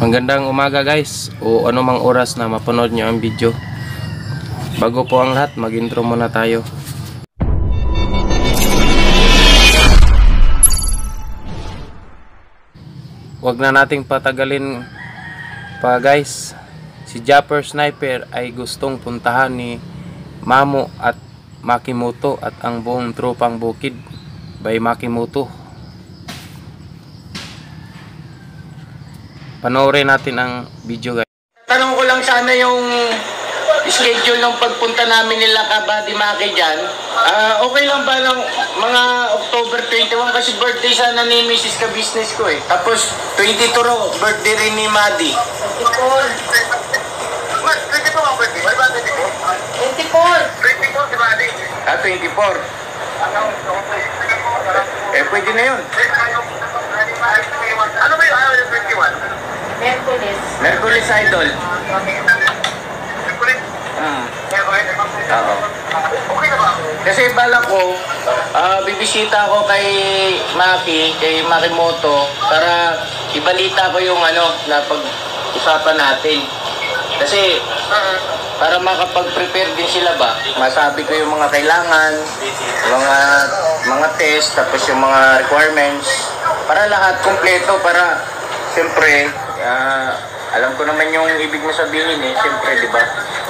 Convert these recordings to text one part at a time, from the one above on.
Magandang umaga guys, o anumang oras na mapanood nyo ang video. Bago po ang lahat, mag-intro muna tayo. Huwag na nating patagalin pa guys. Si Japper Sniper ay gustong puntahan ni Mamo at Makimoto at ang buong tropang bukid by Makimoto. Panoorin natin ang video guys. Tanong ko lang sana yung schedule ng pagpunta namin nila Kabady Maki dyan. Okay lang ba ng mga October 21 kasi birthday sana ni Mrs. Ka-business ko eh. Tapos 22 raw, birthday rin ni Madi. 24 ang birthday. May ba 24? 24 si Madi. 24. Pwede na yun. Ano ba yung 21? Merkulis Idol. Oo. Okay na ba? Kasi bala ko, bibisita ako kay Maki, kay Makimoto para ibalita ko yung na pag-usapan natin. Kasi para makapag-prepare din sila ba, masabi ko yung mga kailangan, mga test, tapos yung mga requirements, para lahat kumpleto, para siyempre, alam ko naman yung ibig mo sabihin eh, siyempre, di ba?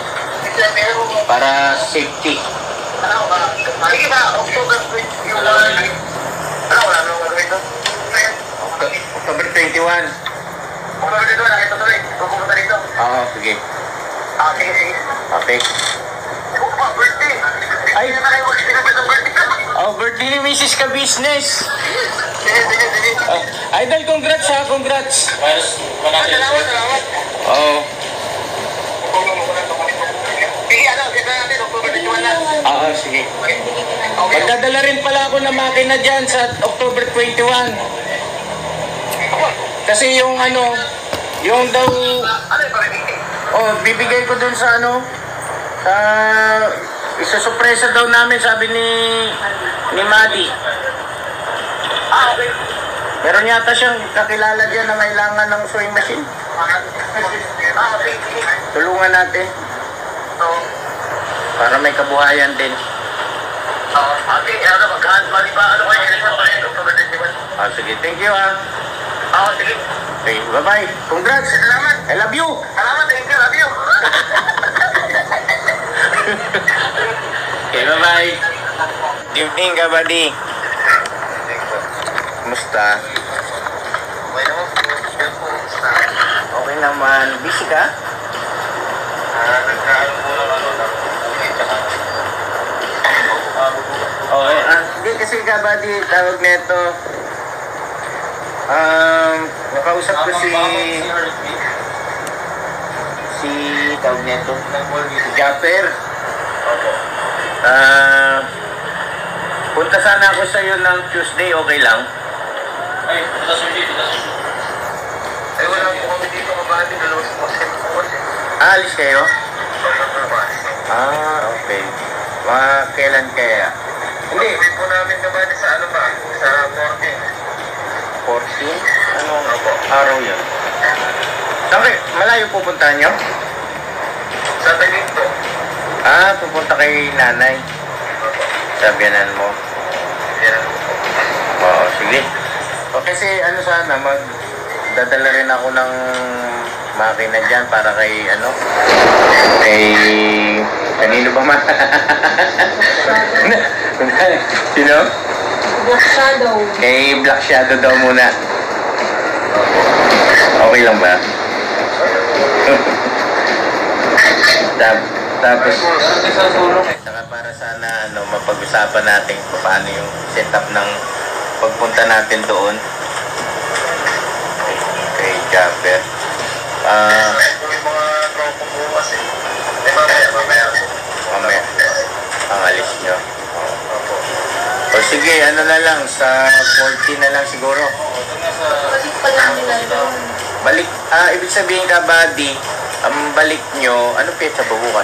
Para safety. Sige ba, October 21. Wala nang gagawin doon? October 21. October 21, nakita tuloy. Pupunta dito. Oo, sige. Sige. Okay. Birthday. Ay. Hindi na kayo mag-sinabit ang birthday ka. Birthday ni Mrs. Ka-business. Sige. Idol, congrats ha, congrats. Salamat. Oo. Sige, kita natin, October 21 na. Oo, sige. Magdadala rin pala ako ng makina dyan sa October 21. Kasi yung yung daw, Ano yung parinig? bibigay ko dun sa sa isusupresa daw namin, sabi ni Madi. Okay. Meron yata siyang kakilala dyan na kailangan ng sewing machine. Okay. Tulungan natin para may kabuhayan din. Okay, magkahan mali ba? Ano kayo yung October 21? Sige, thank you ha. Sige. Okay, bye-bye. Congrats. Salamat. I love you. Salamat, thank you, love you. Okay, bye-bye. Good evening, Kabady. Kumusta? Okay naman po. Okay naman. Busy ka? Nagkaano po ng Okay. Hindi kasi Kabady, tawag nito. Nakausap ko si tawag nito. Si Japper. Punta sana ako sa iyo ng Tuesday, okay lang? Ay, wala po kami dito kabady. Dalawang po kasi. Alis kayo? Okay. Mga kailan kaya? Hindi. Hindi po namin kabady sa sa 14? Anong araw yun? Saan malayo pupunta nyo? Sa Taguig po. Pupunta kay nanay. Sabihanan mo. Yan. Oo, sige. Kasi sana, magdadala rin ako ng makina dyan para kay kay kanino ba man? Sino? Black Shadow. Kay Black Shadow daw muna. Okay lang ba? Tapos saka para sana mapag-usapan natin paano yung setup ng pagpunta natin doon kay Japper. Yung mga tropa po kasi. Mamaya. Mamaya ang alis nyo. O sige, na lang sa 40 na lang siguro. Balik pa lang nila doon. Balik, ibig sabihin Kabady, ang balik nyo, ano petsa ba bukas?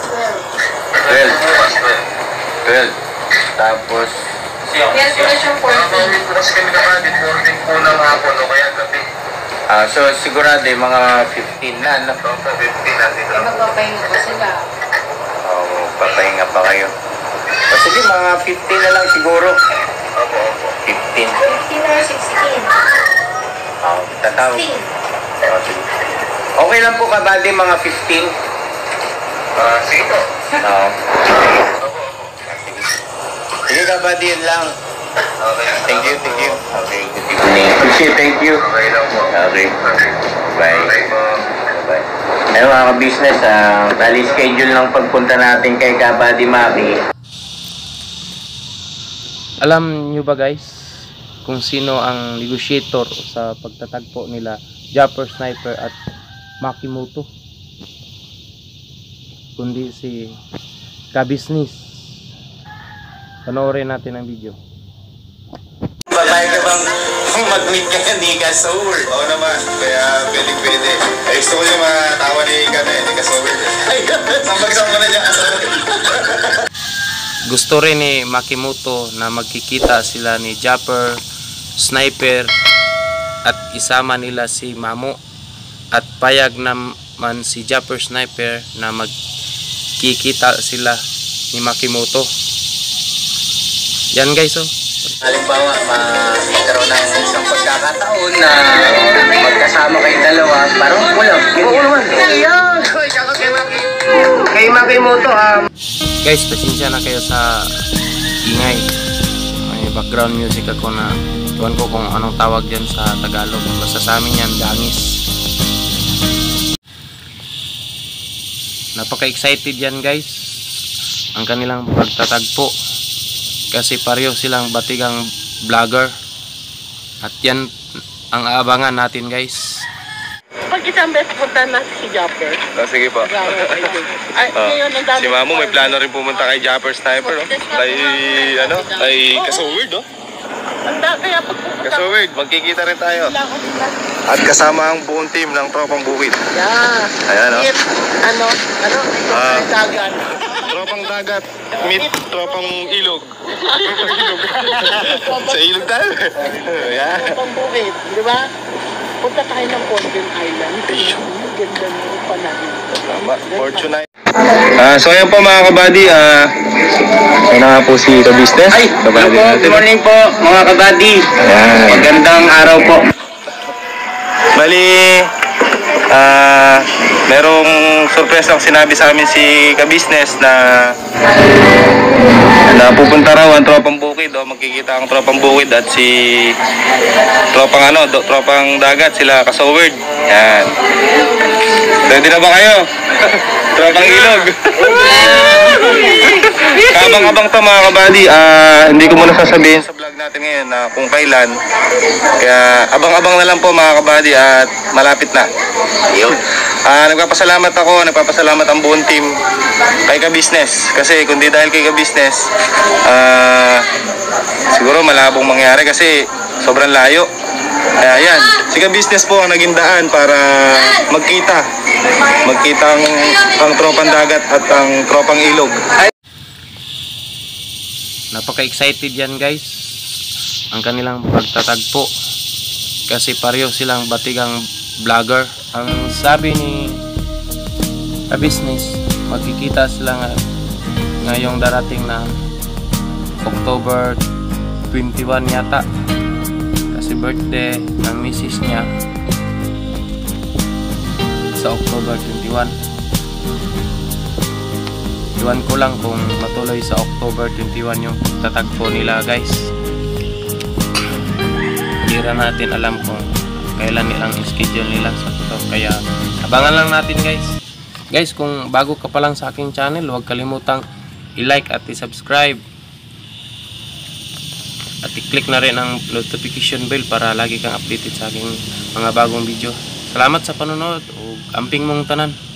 12. Tapos, Yan po na siyang 14. Kasi kami kabady, 14 po ng hapon o kaya gabi. So sigurado mga 15 na, no? Opo, 15 nandito. Kaya magpapahinga pa sila. Oo, papahinga pa kayo. O sige, mga 15 na lang siguro. Opo, opo. 15. 15 or 16. Oo, tatawag. 16. O, sige. Okay lang po kabady mga 15. Sige po. Oo. Opo, opo. Sige kabady, yun lang. Okay. Thank you, thank you. Okay, good evening. Okay, thank you. Okay lang po. Okay. Bye. Okay po. Bye. Ayun mga ka-business, bali schedule ng pagpunta natin kay Kabady Maki. Alam nyo ba guys kung sino ang negotiator sa pagtatagpo nila Japper Sniper at Makimoto? Kundi si Kabisnis. Panoorin natin ang video. Babay ka bang mag-meet ka ni Kasour? Oo naman, kaya pwede. Ay, gusto ko yung matawa ni Ika na yun, ni Kasower. Ay, sambagsam mo na dyan, Kasower. Gusto rin ni Makimoto na magkikita sila ni Japper Sniper at isama nila si Mamo, at payag naman si Japper Sniper na magkikita sila ni Makimoto. Yan guys, oh. Halimbawa, magkaroon ng isang pagkakataon na magkasama kayong dalawa, parang kulang. Oo naman. Kay Makimoto, Guys, pasensya na kayo sa ingay. May background music ako na tuwan ko kung anong tawag dyan sa Tagalog. Basta sa amin yan, dangis. Napaka-excited yan guys, ang kanilang pagtatagpo. Kasi pareho silang batigang vlogger. At yan ang aabangan natin guys. Pag isang beses punta natin si Japper. Sige po. Ay, ngayon ang dami. Si Mamo may plano rin pumunta kay Japper Sniper, no? Kay Kasower, no? Ang dami, kaya pag pupunta Kasower, magkikita rin tayo. lang ako sila. At kasama ang buong team ng Tropang Bukid. Yeah. Ayan, no? Meet, ito Ah. ay dagat. Tropang dagat, meet Tropang ilog. Sa ilog tayo. Yan. Pambukid, di ba? Punta tayo ng Convent Island. Ganda ng panahon. Tama, Fortune. So ayan po mga kabady, ayun na nga po si Ka-Business. Ay, good morning po mga kabady. Ayan. Magandang araw po. Bali, merong surprise ang sinabi sa amin si Ka-Business na pupunta raw ang Tropang Bukid, magkikita ang Tropang Bukid at si Tropang Dagat, sila Kasoward. Yan. Ready na ba kayo? Tropang Ilog. Kabang-abang to mga kabady, hindi ko muna sasabihin sa vlog natin ngayon na kung kailan. Kaya abang-abang na lang po mga kabady at malapit na. Nagpapasalamat ang buong team kay Ka-Business. Kasi kung di dahil kay Ka-Business, siguro malabong mangyari kasi sobrang layo. Kaya yan, si Ka-Business po ang naging daan para magkita ang Tropang Dagat at ang Tropang Ilog. Napaka-excited yan guys, ang kanilang pagtatagpo. Kasi pareho silang batigang vlogger. Ang sabi ni Ka-Business, magkikita sila ngayong darating na October 21 yata. Kasi birthday ng misis niya sa October 21. Iwan ko lang kung matuloy sa October 21 yung tatagpo nila guys. Hindi rin natin alam kung kailan nilang schedule nila sa totoo. Kaya abangan lang natin guys. Guys, kung bago ka pa lang sa aking channel, huwag kalimutang i-like at i-subscribe. At i-click na rin ang notification bell para lagi kang updated sa aking mga bagong video. Salamat sa panonood o amping mong tanan.